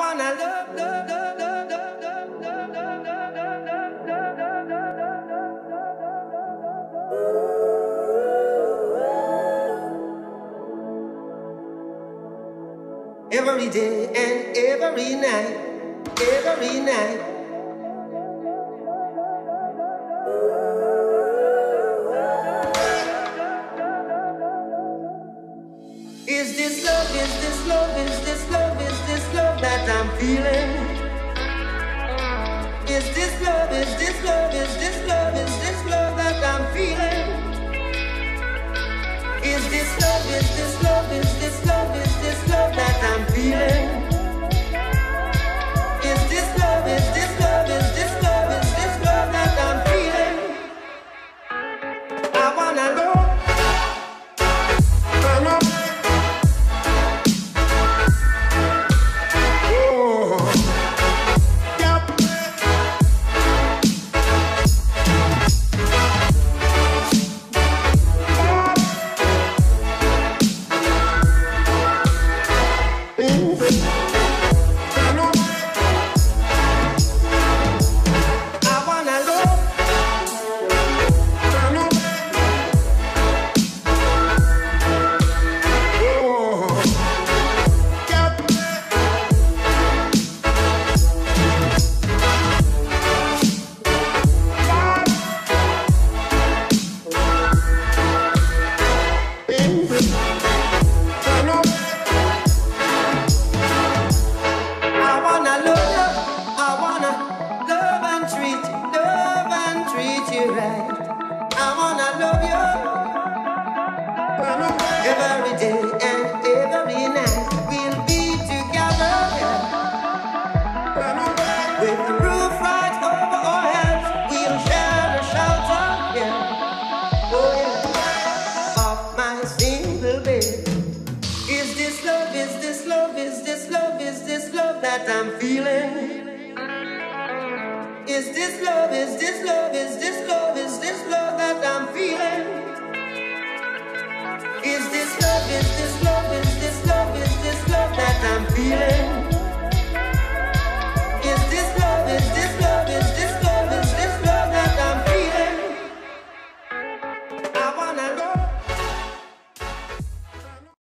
wanna love, love, love, love, love, love, love, love, love, love, love, every day and every night, every night. Is this love, is this love, is this love, is this love that I'm feeling? Is this love, is this love, is this love, is this love that I'm feeling? Is this love, is this love, is this love, is this love that I'm feeling? Is this love, is this love, is this love, is this love that I'm feeling? I wanna know. Ooh.